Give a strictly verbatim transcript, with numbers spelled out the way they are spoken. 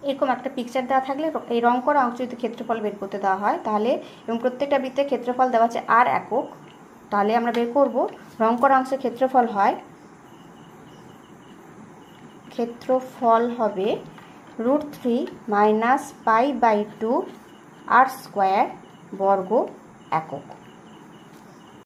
এরকম একটা পিকচার দেওয়া থাকলে এই রং করা অংশ যদি ক্ষেত্রফল বের করতে দেওয়া হয় তাহলে, এবং প্রত্যেকটা বৃত্তের ক্ষেত্রফল দেওয়া আছে আর একক, তাহলে আমরা বের করব রং করা অংশের ক্ষেত্রফল হয়, ক্ষেত্রফল হবে root three minus pi by two r square বর্গ একক।